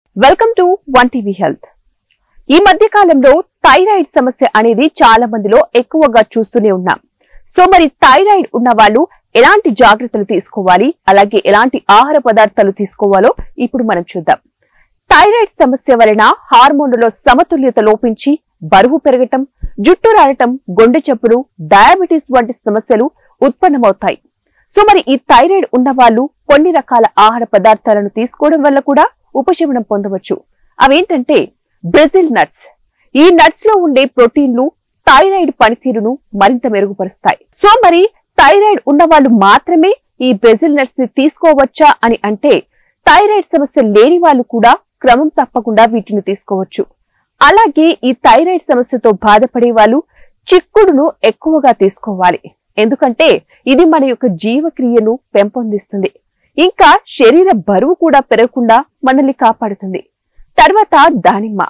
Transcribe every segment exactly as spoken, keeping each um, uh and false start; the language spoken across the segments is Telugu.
Welcome to One TV health. ఈ మధ్య కాలంలో థైరాయిడ్ సమస్య అనేది చాలా మందిలో ఎక్కువగా చూస్తూనే ఉన్నాం. సో మరి థైరాయిడ్ ఉన్న వాళ్ళు ఎలాంటి జాగ్రత్తలు తీసుకోవాలి, అలాగే ఎలాంటి ఆహార పదార్థాలు తీసుకోవాలో ఇప్పుడు మనం చూద్దాం. థైరాయిడ్ సమస్య వలన హార్మోన్లలో సమతుల్యత లోపించి బరువు పెరగటం, జుట్టు రాలటం, గుండె జబ్బులు, డయాబెటీస్ వంటి సమస్యలు ఉత్పన్నమవుతాయి. సో మరి ఈ థైరాయిడ్ ఉన్న వాళ్ళు కొన్ని రకాల ఆహార పదార్థాలను తీసుకోవడం వల్ల కూడా ఉపశమనం పొందవచ్చు. అవేంటంటే బ్రెజిల్ నట్స్. ఈ నట్స్ లో ఉండే ప్రోటీన్లు థైరాయిడ్ పనితీరును మరింత మెరుగుపరుస్తాయి. సో మరి థైరాయిడ్ ఉన్న వాళ్ళు మాత్రమే ఈ బ్రెజిల్ నట్స్ ని తీసుకోవచ్చా అని అంటే, థైరాయిడ్ సమస్య లేని వాళ్ళు కూడా క్రమం తప్పకుండా వీటిని తీసుకోవచ్చు. అలాగే ఈ థైరాయిడ్ సమస్యతో బాధపడే వాళ్ళు చిక్కుడును ఎక్కువగా తీసుకోవాలి. ఎందుకంటే ఇది మన యొక్క జీవక్రియను పెంపొందిస్తుంది, ఇంకా శరీర బరువు కూడా పెరగకుండా మనల్ని కాపాడుతుంది. తర్వాత దానిమ్మ.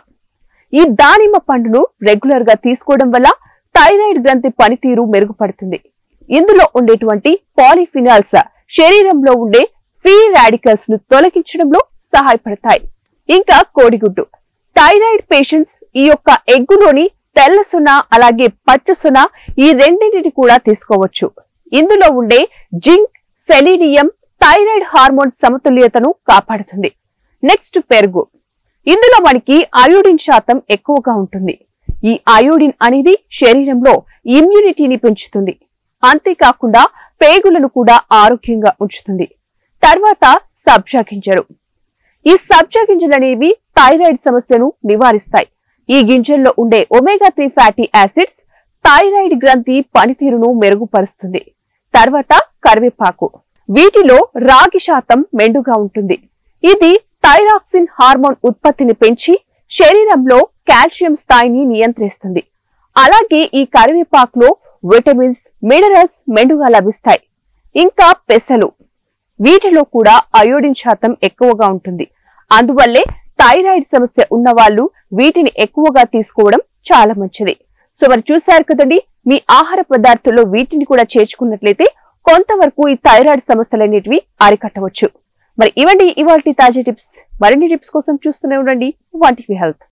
ఈ దానిమ్మ పండును రెగ్యులర్ గా తీసుకోవడం వల్ల థైరాయిడ్ గ్రంథి పనితీరు మెరుగుపడుతుంది. ఇందులో ఉండేటువంటి పాలిఫినాల్స్ శరీరంలో ఉండే ఫ్రీ రాడికల్స్ ను తొలగించడంలో సహాయపడతాయి. ఇంకా కోడిగుడ్డు. థైరాయిడ్ పేషెంట్స్ ఈ యొక్క ఎగ్గులోని తెల్ల సొన అలాగే పచ్చ సొన ఈ రెండింటిని కూడా తీసుకోవచ్చు. ఇందులో ఉండే జింక్, సెలీనియం థైరాయిడ్ హార్మోన్ సమతుల్యతను కాపాడుతుంది. నెక్స్ట్ పెరుగు. ఇందులో మనకి అయోడిన్ శాతం ఎక్కువగా ఉంటుంది. ఈ అయోడిన్ అనేది శరీరంలో ఇమ్యూనిటీని పెంచుతుంది, అంతేకాకుండా పేగులను కూడా ఆరోగ్యంగా ఉంచుతుంది. తర్వాత సబ్జా గింజలు. ఈ సబ్జా గింజలు అనేవి థైరాయిడ్ సమస్యను నివారిస్తాయి. ఈ గింజల్లో ఉండే omega three fatty acids thyroid గ్రంథి పనితీరును మెరుగుపరుస్తుంది. తర్వాత కరివేపాకు. వీటిలో రాగి శాతం మెండుగా ఉంటుంది. ఇది థైరాక్సిన్ హార్మోన్ ఉత్పత్తిని పెంచి శరీరంలో కాల్షియం స్థాయిని నియంత్రిస్తుంది. అలాగే ఈ కరివేపాకులో విటమిన్స్, మినరల్స్ మెండుగా లభిస్తాయి. ఇంకా పెసలు. వీటిలో కూడా అయోడిన్ శాతం ఎక్కువగా ఉంటుంది. అందువల్లే థైరాయిడ్ సమస్య ఉన్న వాళ్ళు వీటిని ఎక్కువగా తీసుకోవడం చాలా మంచిది. సో మరి చూశారు కదండి, మీ ఆహార పదార్థాల్లో వీటిని కూడా చేర్చుకున్నట్లయితే కొంతవరకు ఈ థైరాయిడ్ సమస్యలన్నిటివి అరికట్టవచ్చు. మరి ఇవండి ఇవాల్టి తాజా టిప్స్. మరిన్ని టిప్స్ కోసం చూస్తూనే ఉండండి వన్ టీవీ హెల్త్.